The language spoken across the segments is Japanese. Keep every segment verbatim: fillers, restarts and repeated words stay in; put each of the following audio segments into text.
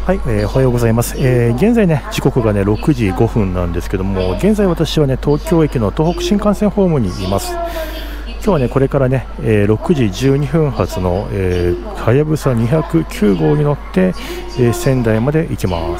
はい、えー、おはようございます。えー、現在ね、時刻がね、ろくじごふんなんですけども、現在私はね、東京駅の東北新幹線ホームにいます。今日はね、これからね、えー、ろくじじゅうにふん発のはやぶさにひゃくきゅうごうに乗って、えー、仙台まで行きます。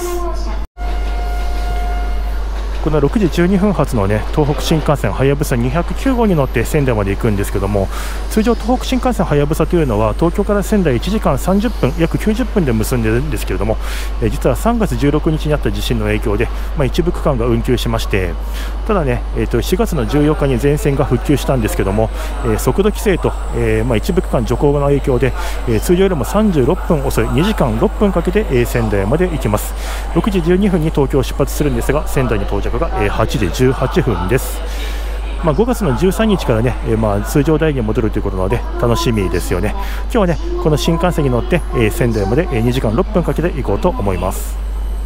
このろくじじゅうにふん発のね、東北新幹線はやぶさにひゃくきゅうごうに乗って仙台まで行くんですけども、通常東北新幹線はやぶさというのは東京から仙台いちじかんさんじゅっぷん、約きゅうじゅっぷんで結んでいるんですけれども、えー、実はさんがつじゅうろくにちにあった地震の影響で、まあ、一部区間が運休しまして、ただね、えー、としがつのじゅうよっかに全線が復旧したんですけども、えー、速度規制と、えーまあ、一部区間徐行の影響で、えー、通常よりもさんじゅうろっぷん遅いにじかんろっぷんかけて、えー、仙台まで行きます。ろくじじゅうにふんに東京を出発するんですが、仙台に到着が、えー、はちじじゅうはっぷんです。まあ、ごがつのじゅうさんにちからね、えー、まあ通常台に戻るということなので楽しみですよね。今日はね、この新幹線に乗って、えー、仙台までにじかんろっぷんかけて行こうと思います。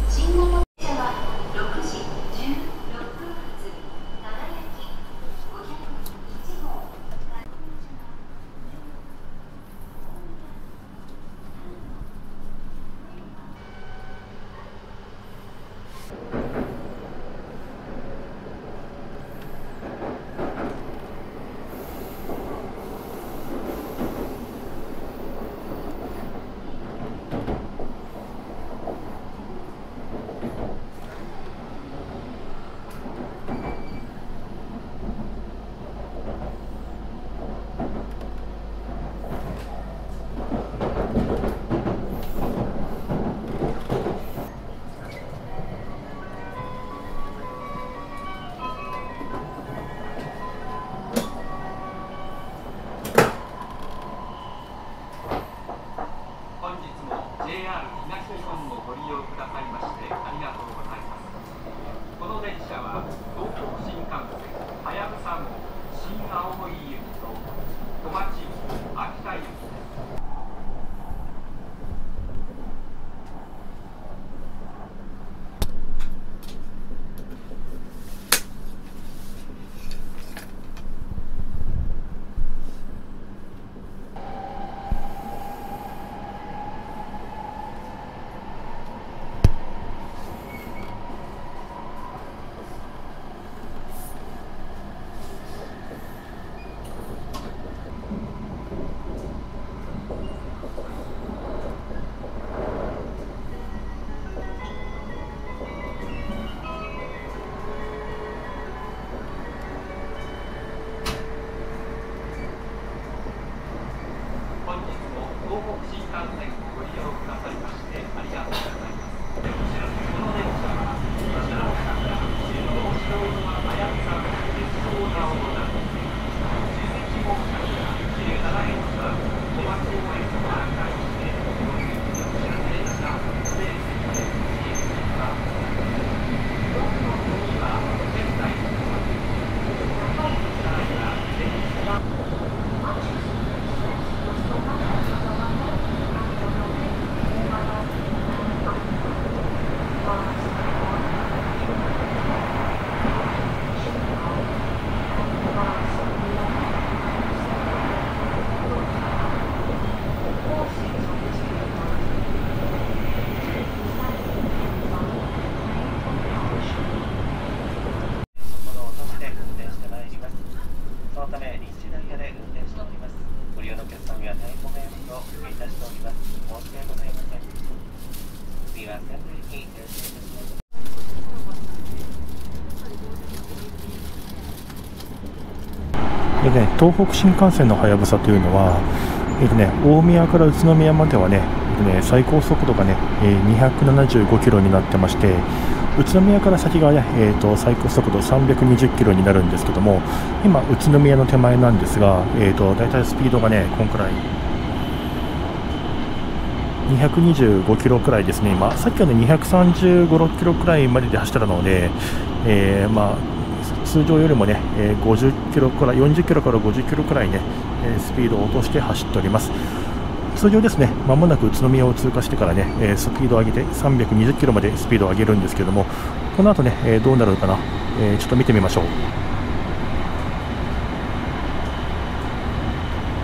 でね、東北新幹線のはやぶさというのは、えっとね、大宮から宇都宮まではね、えっとね、最高速度がね、えー、にひゃくななじゅうごキロになってまして、宇都宮から先がね、えー、と最高速度さんびゃくにじゅっキロになるんですけども、今、宇都宮の手前なんですが、えー、とだいたいスピードがね、こんくらいにひゃくにじゅうごキロくらいですね。今さっきはねにひゃくさんじゅうご、ろっキロくらいまでで走ってたので、えー、まあ通常よりもね、えー、ごじゅっキロからよんじゅっキロからごじゅっキロくらいね、えー、スピードを落として走っております。通常ですね、まもなく宇都宮を通過してからね、えー、スピードを上げてさんびゃくにじゅっキロまでスピードを上げるんですけども、この後ね、えー、どうなるかな、えー、ちょっと見てみましょう。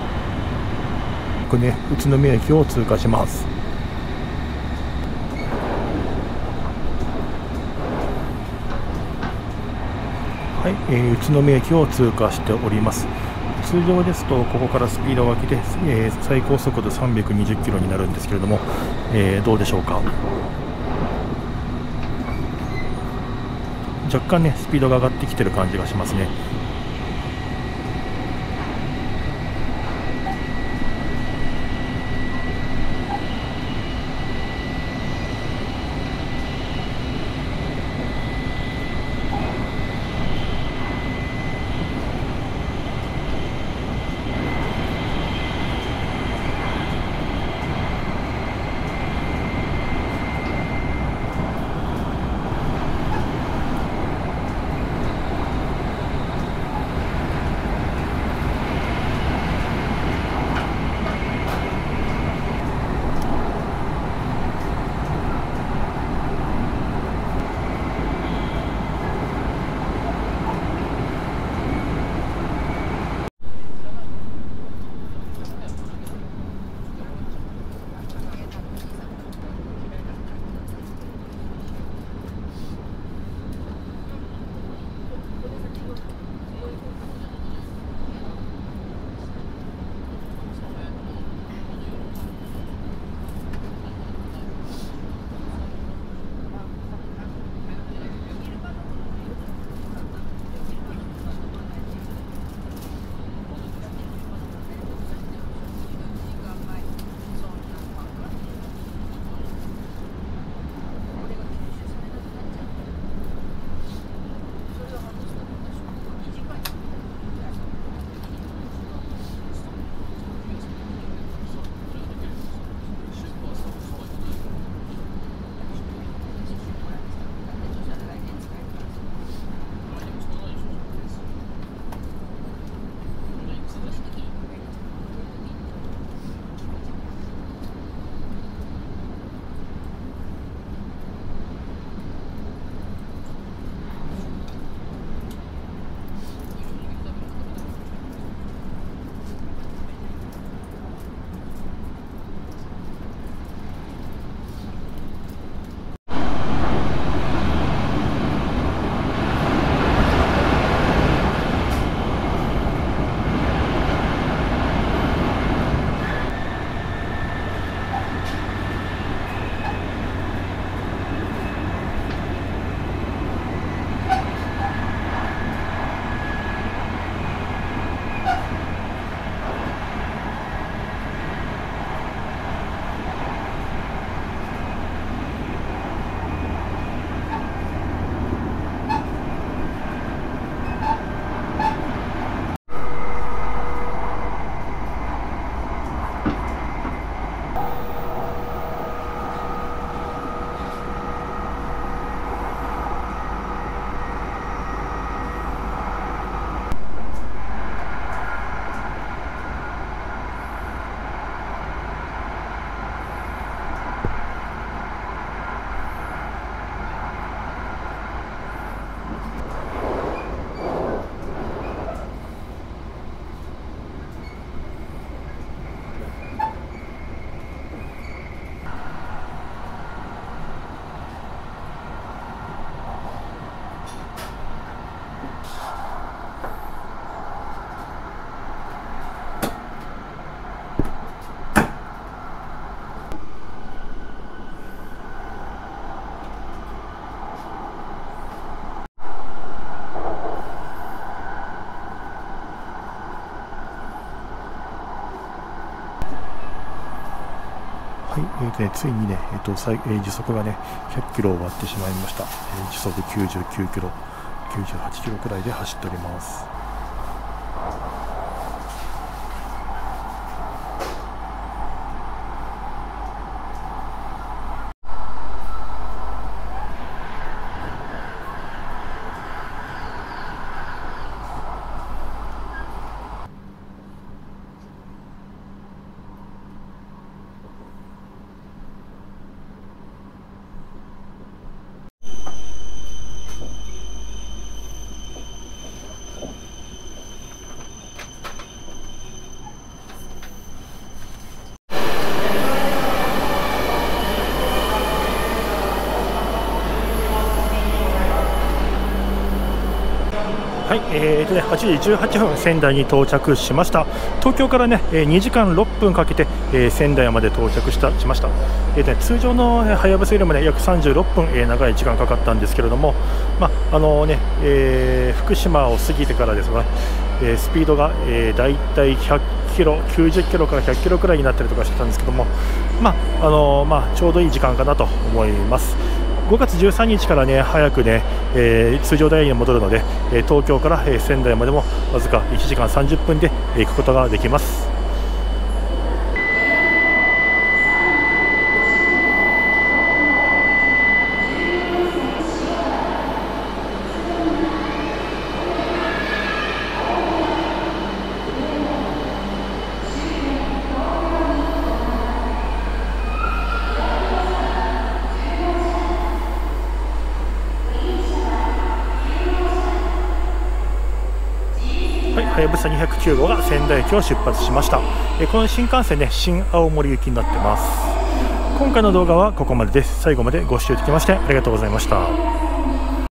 これね、宇都宮駅を通過します。 はい、えー、宇都宮駅を通過しております。通常ですとここからスピードを上げて、えー、最高速度さんびゃくにじゅっキロになるんですけれども、えー、どうでしょうか。若干ねスピードが上がってきてる感じがしますね。はい、えーとね、ついにね、えーと最えー時速がねひゃっキロを割ってしまいました。えー時速きゅうじゅうきゅうキロ、きゅうじゅうはちキロくらいで走っております。 はい、えーとね、はちじじゅうはっぷん仙台に到着しました。東京からね、にじかんろっぷんかけて、えー、仙台まで到着したしました。えーとね、通常のはやぶさよりもね約さんじゅうろっぷん、えー、長い時間かかったんですけれども、まああのねえー、福島を過ぎてからですね、えー、スピードが、えー、だいたいひゃっキロ、きゅうじゅっキロからひゃっキロくらいになったりとかしてたんですけども、まああのーまあ、ちょうどいい時間かなと思います。ごがつじゅうさんにちからね早くね、えー、通常ダイヤに戻るので、えー、東京から、えー、仙台までもわずかいちじかんさんじゅっぷんで、えー、行くことができます。はやぶさにひゃくきゅうごうが仙台駅を出発しました。えこの新幹線ね新青森行きになってます。今回の動画はここまでです。最後までご視聴いただきましてありがとうございました。